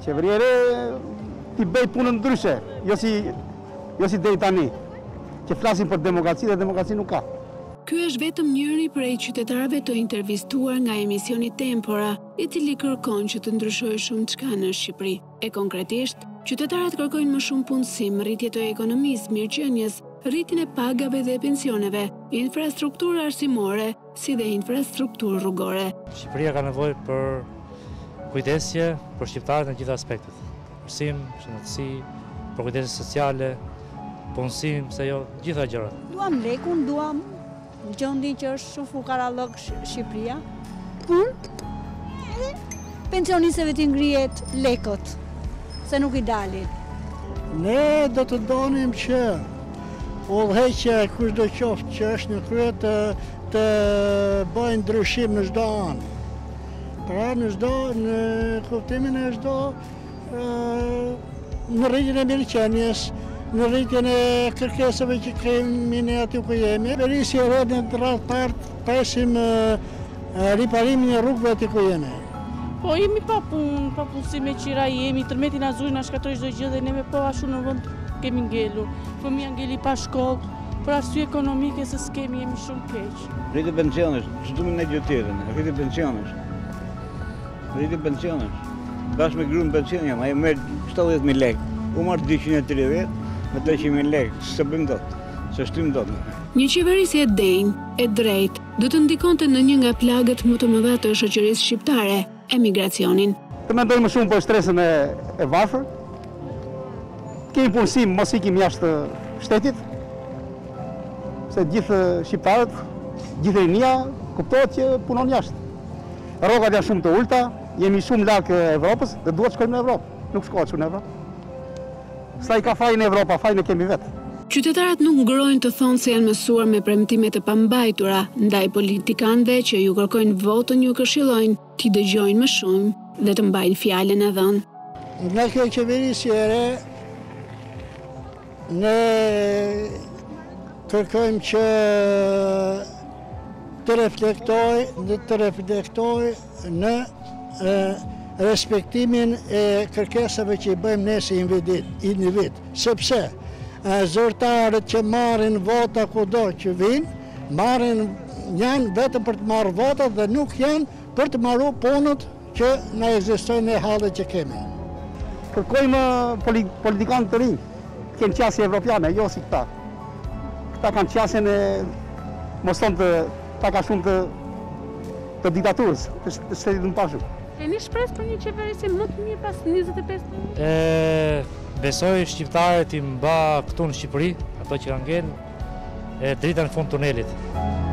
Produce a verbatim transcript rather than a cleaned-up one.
Qeveria e re t'i bëj punën ndryshe, jo si, jo si deri tani, që flasin për demokraci dhe demokraci nuk ka. Ky është vetëm njëri prej qytetarëve të intervistuar nga emisioni Tempora, i cili kërkon që të ndryshojë shumë çka në Shqipëri. E konkretisht, qytetarët kërkojnë më shumë punësim, rritje të ekonomisë, mirëqenies, rritjen e pagave dhe pensioneve, infrastrukturë arsimore, si dhe infrastrukturë rrugore. Shqipëria ka nevojë për kujdesje për shqiptarët në gjitha aspektet. Arsim, shëndetësi, për kujdesje sociale, punësim, se jo, gjitha gjërat. Duam lekun, duam gjondi që është shumë fukarallok Shqipëria. Punë, pensionistëve t'i ngrihet lekët, se nuk i dalin. Ne do të donim që udhëheqja kushdo qoftë që është në krye të, të bëjë ndryshim në çdo anë. Pra në çdo, në kuptimin e çdo në rritjen e mirëqenies, në rritjen e kërkesave që kemi ne aty ku jemi. Verisi e rrëdhën të radhë partë, presim riparimin e rrugëve aty ku jemi. Po jemi pa punë, pa punësi me qira jemi, tërmeti na zuri, na shkatëroi çdo gjë dhe neve po ashtu në vend kemi ngelur. Fëmia ngeli pa shkollë, për arsye ekonomike se s'kemi, jemi shumë keq. Rritje pensionesh, ç'duam ne gjë tjetër, rritje pensionesh. Rritje pensionesh. Bashkë me gruan pension jam, ai merr shtatëdhjetë mijë lekë. U marr dyqind e tridhjetë me treqind mijë lekë, s'e bëjmë dot. S'e shtym dot. Një qeverisje e denjë, e drejtë, do të ndikonte në një nga plagët më të mëdha të shoqërisë shqiptare, emigracionin. Të mendojmë më shumë për stresën e, e varfër. Kemi punësim, mos ikim jashtë shtetit. Se gjithë shqiptarët, gjithë rinia kuptohet që punon jashtë. Rrogat janë shumë të ulta, jemi shumë larg Evropës dhe duhet të shkojmë në Evropë. Nuk shkohet shumë në Evropë. Sa i ka fajin e Evropa, fajin e kemi vetë. Qytetarët nuk ngrojnë të thonë se janë mësuar me premtime të pambajtura, ndaj politikanëve që ju kërkojnë votën ju këshillojnë t'i dëgjojnë më shumë dhe të mbajnë fjalën e dhënë. Nga kjo qeverisje e re, ne kërkojmë që të reflektoj dhe të reflektoj në e, respektimin e kërkesave që i bëjmë ne si individ, sepse zyrtarët që marrin vota kudo që vinë, marrin janë vetëm për të marrë vota dhe nuk janë për të marrë punët që na ekzistojnë në hallet që kemi. Kërkojmë politikanë të rinj, kënë qasje evropiane, jo si këta. Këta kanë qasjen e mos thonë të ta ka shumë të, të diktaturës, të shtetit në pashëm. Keni shpresë për një qeverisje më të mirë pas njëzet e pesë muaj? E besoj shqiptarët i mba këtu në Shqipëri, ato që kanë ngel, e drita në fund tunelit.